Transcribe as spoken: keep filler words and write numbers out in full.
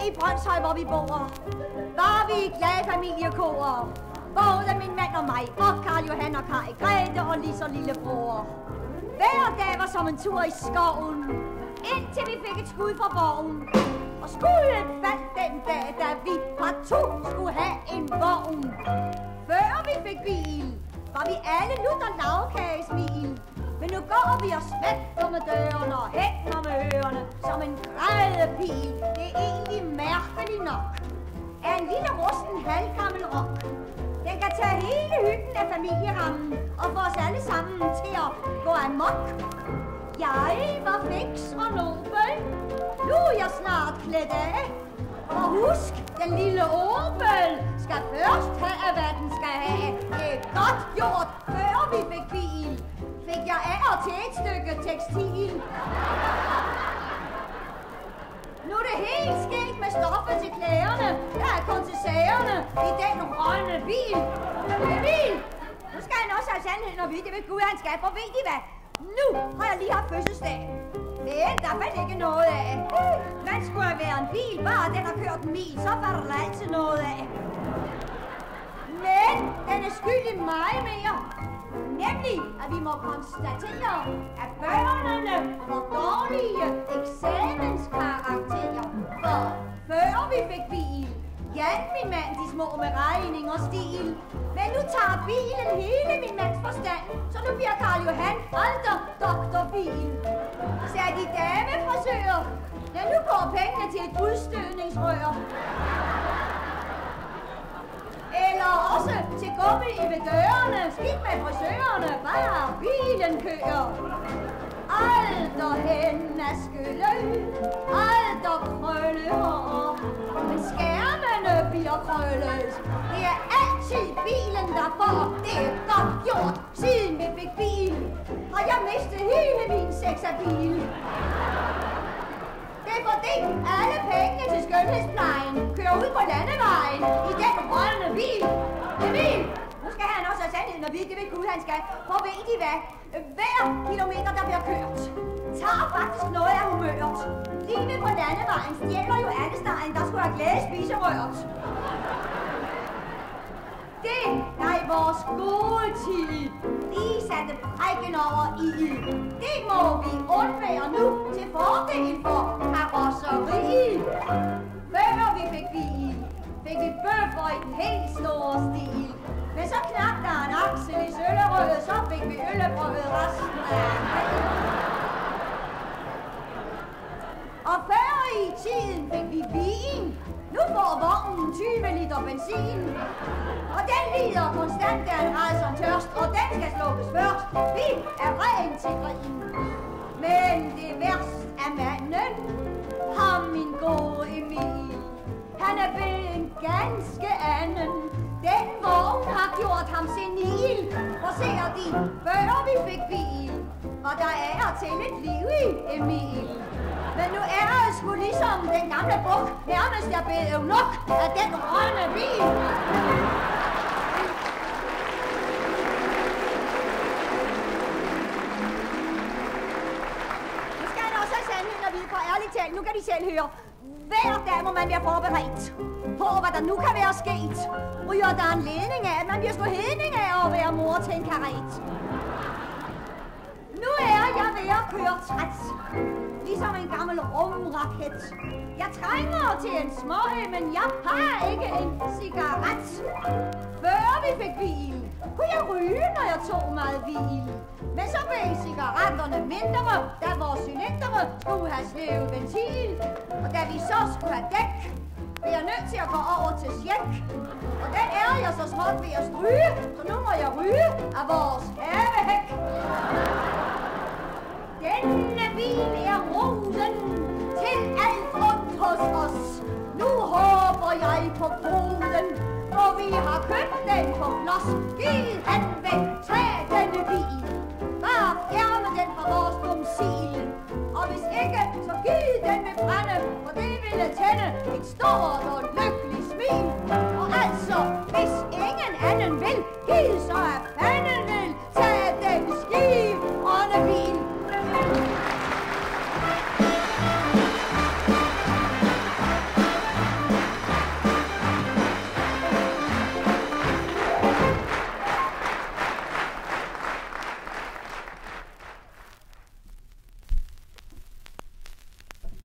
i Brøndshøj, hvor vi bor. Var vi glade familiekoer. Både min mand og mig, og Karl Johan og Kaj, Grete og Lis og lillebror. Hver dag var som en tur i skoven, indtil vi fik et skud fra borgen. Og skuddet faldt den dag, da vi partout skulle have en vogn. Før vi fik bil, var vi alle lutter lavkagesmil. Men nu går vi og smækker med dørene og hænger med ørerne som en grædepil. Det er egentlig mærkeligt nok. Er en lille rusten halvgammel rock. Den kan tage hele hyggen af familierammen og få os alle sammen til at gå amok. Jeg var fix og nobel. Nu er jeg snart klædt af. Og husk, den lille Opel skal først have, hvad den skal have. Det er godt gjort, før vi fik bil. Fik jeg af og til et stykke tekstil. Nu er det helt sket med stoffet til klæderne. Der er kun til sagerne i den grønne bil. Emil, nu skal han også have sandheden og vide, det ved Gud, han skal. For ved I hvad? Nu har jeg lige haft fødselsdag. Men der fandt ikke noget af. Man skulle have været en bil, bare den har kørt en mil, så var der altid noget af. Men den er skyldig meget mere. Nemlig, at vi må konstatere, at børnene får dårlige eksamenskarakterer. For før vi fik bil, hjalp min mand de små med regning og stil. Men nu tager bilen hele min mands forstand, så nu bliver Karl Johan aldrig doktorbil. Sagde de damefrisører, ja nu går pengene til et udstødningsrør. Eller også til gummi i ved dørene, skidt med frisørerne, bare bilen kører. Alder hen er skølle, alder krølle hår, men skærmene bliver krøllet. Det er altid bilen, der får, det er godt gjort, siden vi fik bil. Har jeg mistet hele min sexapil. Det er fordi alle pengene til skønhedsplejen kører ud på landevejen i den grønne bil. Emil, nu skal han også have sandheden og vide, det ved Gud, han skal. For ved I hvad? Hver kilometer, der bliver kørt, tager faktisk noget af humøret. Lige på landevejen stjæler jo andestegen, der skulle have glæde spiserøret. Det, der i vores gode tid lige satte prækken over i, det må vi undvære nu til fordel for karosseri. Før vi fik bil, fik vi bøffer i den helt store stil. Men så knap der en aksel i søllerød, så fik vi øllebrød resten af. Og før i tiden fik vi vin. Nu får vognen tyve liter benzin. Og den lider konstant af en rædsom tørst, og den skal slukkes først. Vi er ren til grin. Men det værst er manden, ham min gode Emil. Han er blevet en ganske anden. Den vogn har gjort ham senil. For ser de, før vi fik bil, og der er til et liv i Emil. Men nu er jeg sgu ligesom den gamle buk, nærmest jeg blev nok af den grønne bil. Nu skal han også have sandheden at vide, for ærligt talt, nu kan de selv høre. Hver dag må man være forberedt på, hvad der nu kan være sket. Ryger der en ledning af, at man bliver sgu hedning af at være mor til en karet. Nu er jeg ved at køre træt, ligesom en gammel rumraket. Jeg trænger til en smøg, men jeg har ikke en cigaret. Før vi fik bil, kunne jeg ryge, når jeg tog meget hvil. Men så blev cigaretterne mindre, da vores cylindere skulle have sløvet ventil. Og da vi så skulle have dæk, blev jeg nødt til at gå over til sjæk. Og den er jeg så småt ved at stryge, så nu må jeg ryge af vores havehæk. Denne bil er ruten til alt rundt hos os. Nu håber jeg på kronen, for vi har købt den på klods. Giv han væk, tag denne bil. Bare fjerne den fra vores domicil. Og hvis ikke, så giv den med brænde, for det ville tænde et stort og